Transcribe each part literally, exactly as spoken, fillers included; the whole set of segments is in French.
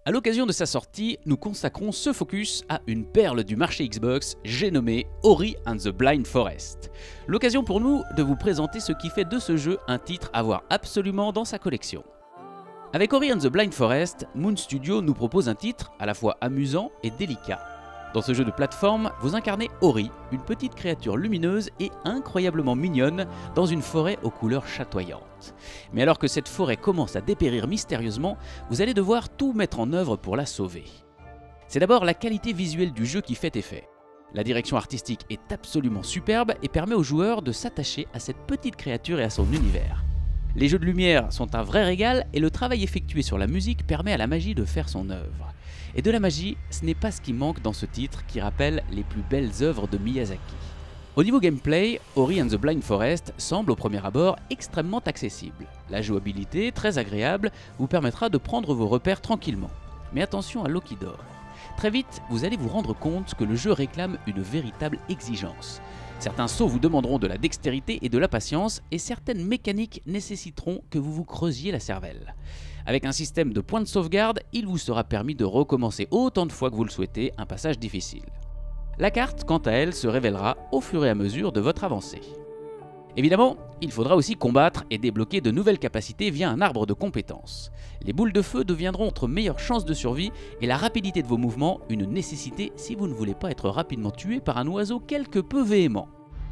À l'occasion de sa sortie, nous consacrons ce focus à une perle du marché Xbox, j'ai nommé Ori and the Blind Forest. L'occasion pour nous de vous présenter ce qui fait de ce jeu un titre à voir absolument dans sa collection. Avec Ori and the Blind Forest, Moon Studio nous propose un titre à la fois amusant et délicat. Dans ce jeu de plateforme, vous incarnez Ori, une petite créature lumineuse et incroyablement mignonne dans une forêt aux couleurs chatoyantes. Mais alors que cette forêt commence à dépérir mystérieusement, vous allez devoir tout mettre en œuvre pour la sauver. C'est d'abord la qualité visuelle du jeu qui fait effet. La direction artistique est absolument superbe et permet aux joueurs de s'attacher à cette petite créature et à son univers. Les jeux de lumière sont un vrai régal et le travail effectué sur la musique permet à la magie de faire son œuvre. Et de la magie, ce n'est pas ce qui manque dans ce titre qui rappelle les plus belles œuvres de Miyazaki. Au niveau gameplay, Ori and the Blind Forest semble au premier abord extrêmement accessible. La jouabilité, très agréable, vous permettra de prendre vos repères tranquillement. Mais attention à l'eau qui dort. Très vite, vous allez vous rendre compte que le jeu réclame une véritable exigence. Certains sauts vous demanderont de la dextérité et de la patience, et certaines mécaniques nécessiteront que vous vous creusiez la cervelle. Avec un système de points de sauvegarde, il vous sera permis de recommencer autant de fois que vous le souhaitez un passage difficile. La carte, quant à elle, se révélera au fur et à mesure de votre avancée. Évidemment, il faudra aussi combattre et débloquer de nouvelles capacités via un arbre de compétences. Les boules de feu deviendront votre meilleure chance de survie et la rapidité de vos mouvements une nécessité si vous ne voulez pas être rapidement tué par un oiseau quelque peu véhément.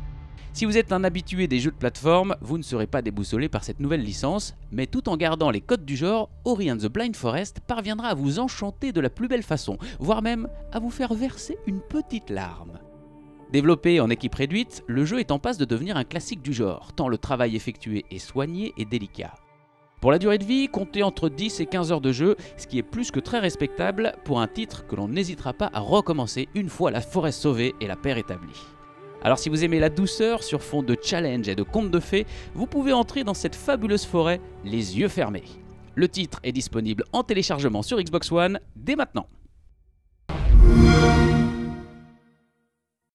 Si vous êtes un habitué des jeux de plateforme, vous ne serez pas déboussolé par cette nouvelle licence, mais tout en gardant les codes du genre, Ori and the Blind Forest parviendra à vous enchanter de la plus belle façon, voire même à vous faire verser une petite larme. Développé en équipe réduite, le jeu est en passe de devenir un classique du genre, tant le travail effectué est soigné et délicat. Pour la durée de vie, comptez entre dix et quinze heures de jeu, ce qui est plus que très respectable pour un titre que l'on n'hésitera pas à recommencer une fois la forêt sauvée et la paix rétablie. Alors si vous aimez la douceur sur fond de challenge et de contes de fées, vous pouvez entrer dans cette fabuleuse forêt les yeux fermés. Le titre est disponible en téléchargement sur Xbox One dès maintenant.